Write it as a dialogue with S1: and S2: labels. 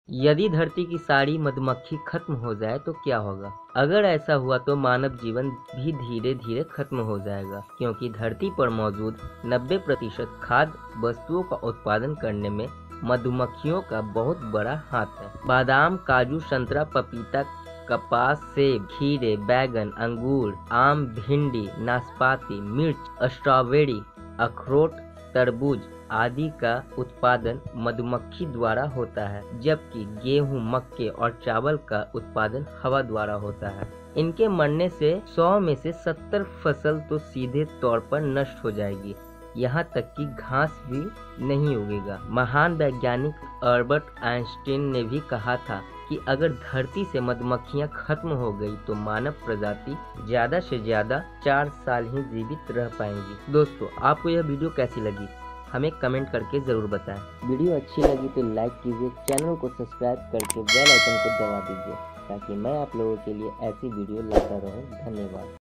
S1: यदि धरती की सारी मधुमक्खी खत्म हो जाए तो क्या होगा? अगर ऐसा हुआ तो मानव जीवन भी धीरे धीरे खत्म हो जाएगा, क्योंकि धरती पर मौजूद 90% खाद्य वस्तुओं का उत्पादन करने में मधुमक्खियों का बहुत बड़ा हाथ है। बादाम, काजू, संतरा, पपीता, कपास, सेब, खीरे, बैगन, अंगूर, आम, भिंडी, नाशपाती, मिर्च, स्ट्रॉबेरी, अखरोट, तरबूज आदि का उत्पादन मधुमक्खी द्वारा होता है, जबकि गेहूं, मक्के और चावल का उत्पादन हवा द्वारा होता है। इनके मरने से 100 में से 70 फसल तो सीधे तौर पर नष्ट हो जाएगी, यहाँ तक कि घास भी नहीं उगेगा। महान वैज्ञानिक अल्बर्ट आइंस्टीन ने भी कहा था कि अगर धरती से मधुमक्खियां खत्म हो गई तो मानव प्रजाति ज्यादा से ज्यादा 4 साल ही जीवित रह पाएंगी। दोस्तों, आपको यह वीडियो कैसी लगी हमें कमेंट करके जरूर बताएं। वीडियो अच्छी लगी तो लाइक कीजिए, चैनल को सब्सक्राइब करके बेल आइकन को दबा दीजिए, ताकि मैं आप लोगों के लिए ऐसी वीडियो लाता रहूं। धन्यवाद।